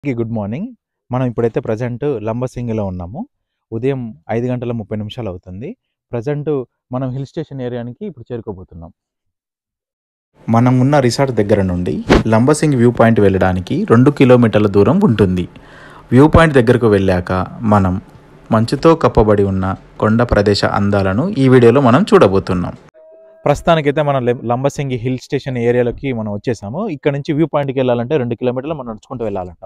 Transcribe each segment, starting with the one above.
Good morning. మనం ఇప్పుడైతే present లంబసింగిలో ఉన్నాము. ఉదయం 5:30 అవుతుంది. ప్రజెంట్ మనం హిల్ స్టేషన్ ఏరియానికి ఇప్పుడు చేరుకోబోతున్నాం. మనం ఉన్న రిసార్ట్ దగ్గర నుండి లంబసింగి వ్యూ పాయింట్ వెళ్ళడానికి 2 కిలోమీటర్ల దూరం ఉంటుంది. వ్యూ పాయింట్ దగ్గరకు వెళ్ళాక మనం మంచుతో కప్పబడి ఉన్న కొండ ప్రదేశ అందాలను ఈ వీడియోలో మనం చూడబోతున్నాం. ప్రస్తుతానికైతే మనం లంబసింగి హిల్ స్టేషన్ ఏరియాలోకి మనం వచ్చేసాము. ఇక్కడ నుంచి వ్యూ పాయింట్కి వెళ్ళాలంటే 2 కిలోమీటర్లు మనం నడుచుకుంటూ వెళ్ళాలంట.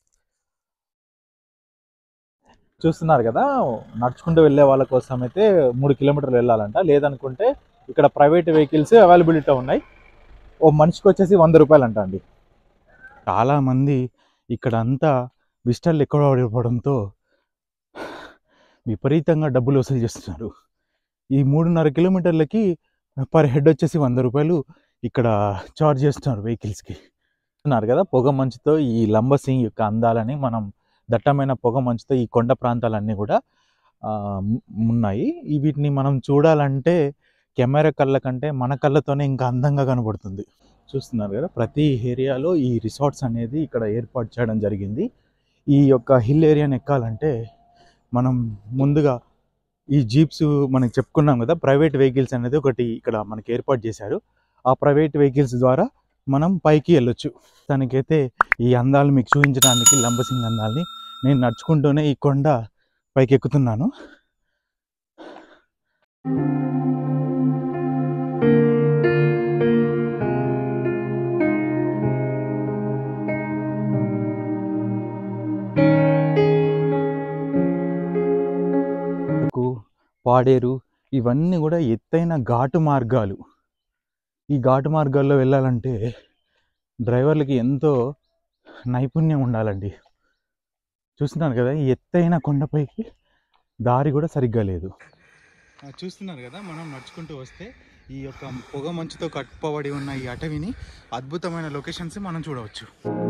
చూస్తున్నారు కదా, నడుచుకుంటూ వెళ్ళే వాళ్ళ కోసం అయితే 3 కిలోమీటర్లు వెళ్ళాలంట. లేదనుకుంటే ఇక్కడ ప్రైవేట్ వెహికల్స్ అవైలబిలిటీ ఉన్నాయి. ఓ మనిషికి వచ్చేసి 100 రూపాయలు అంట అండి. చాలామంది ఇక్కడ అంతా విజిటర్లు ఎక్కువ పడిపోవడంతో విపరీతంగా డబ్బులు వసూలు చేస్తున్నారు. ఈ 3.5 కిలోమీటర్లకి పర్ హెడ్ వచ్చేసి 100 రూపాయలు ఇక్కడ చార్జ్ చేస్తున్నారు వెహికల్స్కి. చూస్తున్నారు కదా, పొగ మంచుతో ఈ లంబసింగి యొక్క అందాలని మనం దట్టమైన పొగ మంచుతో ఈ కొండ ప్రాంతాలన్నీ కూడా ఉన్నాయి. వీటిని మనం చూడాలంటే కెమెరా కళ్ళ కంటే మన కళ్ళతోనే ఇంకా అందంగా కనబడుతుంది. చూస్తున్నారు కదా, ప్రతి ఏరియాలో ఈ రిసార్ట్స్ అనేది ఇక్కడ ఏర్పాటు చేయడం జరిగింది. ఈ యొక్క హిల్ ఏరియాని ఎక్కాలంటే మనం ముందుగా ఈ జీప్స్ మనకి చెప్పుకున్నాం కదా, ప్రైవేట్ వెహికల్స్ అనేది ఒకటి ఇక్కడ మనకి ఏర్పాటు చేశారు. ఆ ప్రైవేట్ వెహికల్స్ ద్వారా మనం పైకి వెళ్ళొచ్చు. దానికైతే ఈ అందాలు మీకు చూపించడానికి, లంబసింగి అందాలని నేను నడుచుకుంటూనే ఈ కొండ పైకి ఎక్కుతున్నాను. పాడేరు ఇవన్నీ కూడా ఎత్తైన ఘాటు మార్గాలు. ఈ ఘాటు మార్గాల్లో వెళ్ళాలంటే డ్రైవర్లకి ఎంతో నైపుణ్యం ఉండాలండి. చూస్తున్నారు కదా, ఈ ఎత్తైన కొండపైకి దారి కూడా సరిగ్గా లేదు. చూస్తున్నారు కదా, మనం నడుచుకుంటూ వస్తే ఈ యొక్క పొగ మంచుతో కప్పబడి ఉన్న ఈ అటవిని, అద్భుతమైన లొకేషన్స్ మనం చూడవచ్చు.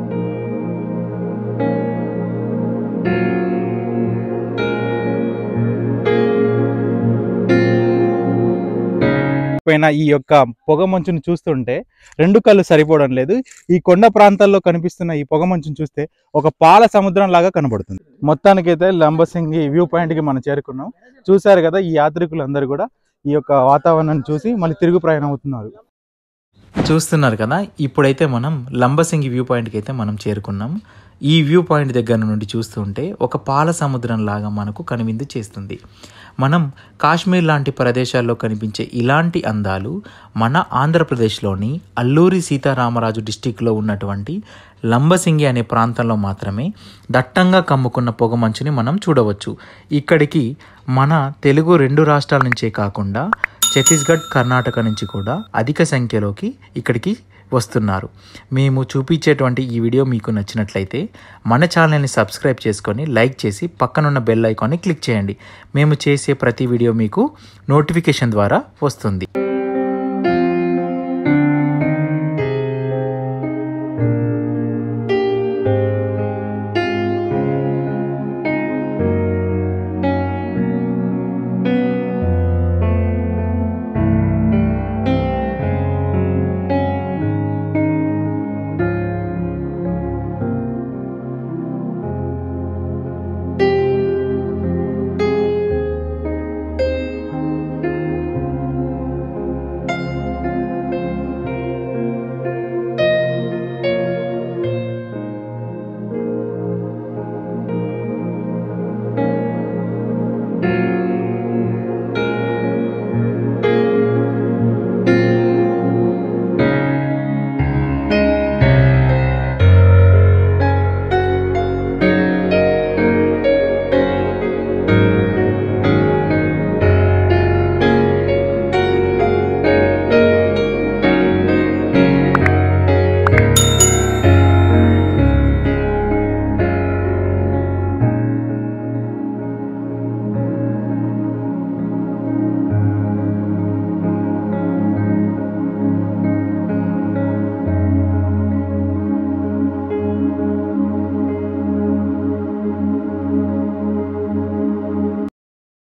పైన ఈ యొక్క పొగ మంచును చూస్తుంటే 2 కళ్ళు సరిపోవడం లేదు. ఈ కొండ ప్రాంతాల్లో కనిపిస్తున్న ఈ పొగ మంచును చూస్తే ఒక పాల సముద్రం లాగా కనబడుతుంది. మొత్తానికైతే లంబసింగి వ్యూ పాయింట్కి మనం చేరుకున్నాం. చూశారు కదా, ఈ యాత్రికులందరూ కూడా ఈ యొక్క వాతావరణాన్ని చూసి మళ్ళీ తిరుగు ప్రయాణం అవుతున్నారు. చూస్తున్నారు కదా, ఇప్పుడైతే మనం లంబసింగి వ్యూ పాయింట్కి అయితే మనం చేరుకున్నాం. ఈ వ్యూ పాయింట్ దగ్గర నుండి చూస్తుంటే ఒక పాల సముద్రం లాగా మనకు కనువిందు చేస్తుంది. మనం కాశ్మీర్ లాంటి ప్రదేశాల్లో కనిపించే ఇలాంటి అందాలు మన ఆంధ్రప్రదేశ్లోని అల్లూరి సీతారామరాజు డిస్టిక్లో ఉన్నటువంటి లంబసింగి అనే ప్రాంతంలో మాత్రమే దట్టంగా కమ్ముకున్న పొగమంచుని మనం చూడవచ్చు. ఇక్కడికి మన తెలుగు 2 రాష్ట్రాల నుంచే కాకుండా ఛత్తీస్గఢ్, కర్ణాటక నుంచి కూడా అధిక సంఖ్యలోకి ఇక్కడికి వస్తున్నారు. మేము చూపించేటువంటి ఈ వీడియో మీకు నచ్చినట్లయితే మన ఛానల్ని సబ్స్క్రైబ్ చేసుకొని లైక్ చేసి పక్కనున్న బెల్ ఐకాన్ని క్లిక్ చేయండి. మేము చేసే ప్రతి వీడియో మీకు నోటిఫికేషన్ ద్వారా వస్తుంది.